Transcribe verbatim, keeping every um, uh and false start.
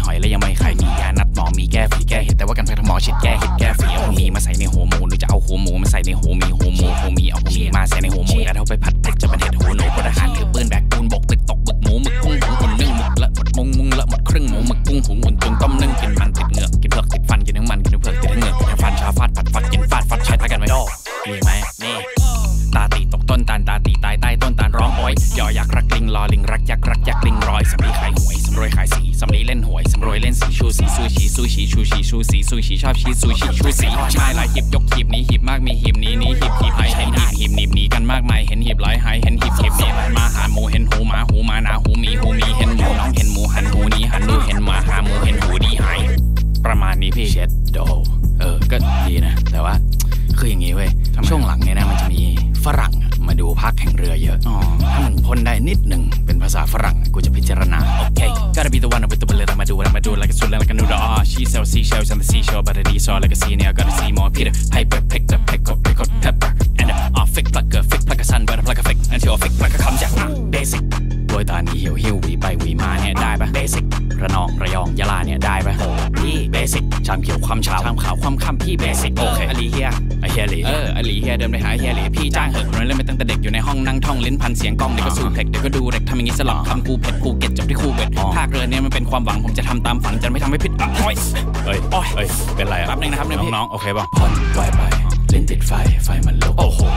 อยและยังไม่ใครมียานัดหมอมีแก้ฝีแก้เห็ดแต่ว่ากันแพทย์หมอฉีดแก้เห็ดแก้ฝีเอามีมาใส่ในหัวหมูหรือจะเอาหัวหมูมาใส่ในหัวมีหัวหมูหัวมีเอาหัวมีมาใส่ในหัวหมูกระเทาไปผัดผักจะเป็นเห็ดหัวหนูพลทหารถือปืนแบกปูนบกตึกตกบึกหมูหมึกกุ้งหุงอุ่นนึ่งหมึกละหมดมุงมุงละหมดครึ่งหมูหมึกกุ้งหุงอุ่นตุนต้มนึ่งกินมันติดเหงือกกินเผือกติดฟันกินทั้งมันกินทั้งเผือกติดทั้งเหงือกกินทั้งฟันชาฟาดผัดฟัดกินฟาดฟัดใช้ตากันไว้มีไหมนี่ตาตีตกต้นตาลตาตีตายใต้ต้นตาลร้องโอยยอยักษ์รักลิงรอลิงรักยักษ์รักยักษ์ลิงรอยสำลีขายหวยสำรวยขายสีสำลีเล่นหวยสำรวยเล่นสีชูสีซูชีซูชีชูชีชูสีซูชีชอบชีซูชีชูสีชายหลายหีบยกหีบนี้หีบมากมีหีบนี้นี้หีบหีบหายเห็นหีบหีบหนีบหนีกันมากมายเห็นหีบหลายหายเห็นหีบหีบนี้มาหาหมูเห็นหูหมาหูมานาหูมีหูมีเห็นหมูน้องเห็นหมูหันหูนี้หันดูเห็นหมาหาหมูเห็นหูดีหายประมาณนี้พี่เช็ดโดเออก็ดีนะแต่ว่าคืออย่างงี้เว้ยช่วงหลังเนี่ยนะมันจะมีฝรั่งมาดูภาคแข่งเรือเยอะถ้ามึงพ่นได้นิดหนึ่งเป็นภาษาฝรั่งกูจะพิจารณาโอเค gotta be the one with the bullet I'ma do what I'ma do like a sword like a noodle ah she sells seashells on the seashore but it is all like a sea now gotta see more Peter Piper picked up pick up pick up pepper and a fake like a fake like a sun but a like a fake until a fake like a คำจาก basic โดยตานีเหี่ยวหิ้ววีไปวีมาเนี่ยได้ปะ basic ระนองระยองยะลาเนี่ยได้ปะพี่ basic ชามเขียวความเช้าชามขาวความค่ำพี่ basic โอเคอลีเฮียไอเฮียหลีเอออลีเฮียเดินไปหาเฮียหลีพี่จ้างเหอะคนนั้นเล่นมาตั้งแต่เด็กอยู่ในห้องนั่งท่องลิ้นพันเสียงกล้องเดี๋ยวก็สู้เพล็กเดี๋ยวก็ดูเร็กทำอย่างงี้สลับคำกูเผ็ดกูเก็ตจบที่คู่เบ็ดภาคเรือเนี่ยมันเป็นความหวังผมจะทำตามฝันจะไม่ทำให้ผิดหวังเฮ้ยเฮ้ยเฮ้ยเป็นไรอ่ะแป๊บนึงนะครับน้องๆโอเคป่ะผ่อนไวไปลิ้นติดไฟไฟมันลุกโอ้โห